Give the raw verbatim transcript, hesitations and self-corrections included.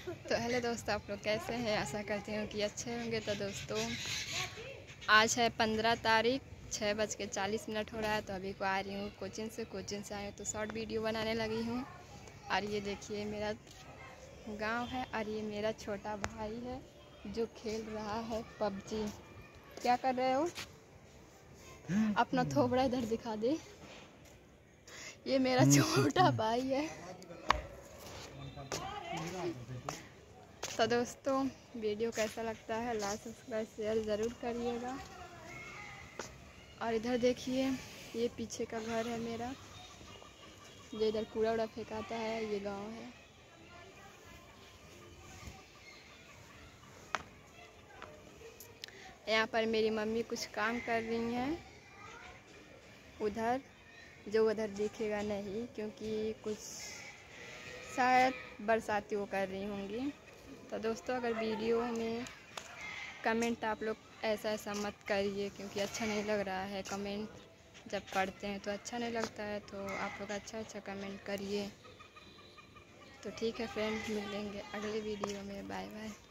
तो हेलो दोस्तों, आप लोग कैसे हैं? आशा करती हूँ कि अच्छे होंगे। तो दोस्तों आज है पंद्रह तारीख, छः बज के चालीस मिनट हो रहा है। तो अभी को आ रही हूँ कोचिंग से कोचिंग से आई हूँ तो शॉर्ट वीडियो बनाने लगी हूँ। और ये देखिए मेरा गांव है और ये मेरा छोटा भाई है जो खेल रहा है पबजी। क्या कर रहे हो? अपना थोबड़ा इधर दिखा दे। ये मेरा छोटा भाई है। तो दोस्तों वीडियो कैसा लगता है लाइक सब्सक्राइब शेयर ज़रूर करिएगा। और इधर देखिए ये पीछे का घर है मेरा, जो इधर कूड़ा उड़ा फेंकाता है, ये गांव है। यहाँ पर मेरी मम्मी कुछ काम कर रही हैं उधर, जो उधर दिखेगा नहीं क्योंकि कुछ शायद बरसाती वो कर रही होंगी। तो दोस्तों अगर वीडियो में कमेंट आप लोग ऐसा ऐसा मत करिए क्योंकि अच्छा नहीं लग रहा है। कमेंट जब पढ़ते हैं तो अच्छा नहीं लगता है, तो आप लोग अच्छा अच्छा कमेंट करिए। तो ठीक है फ्रेंड, मिलेंगे अगले वीडियो में। Bye bye.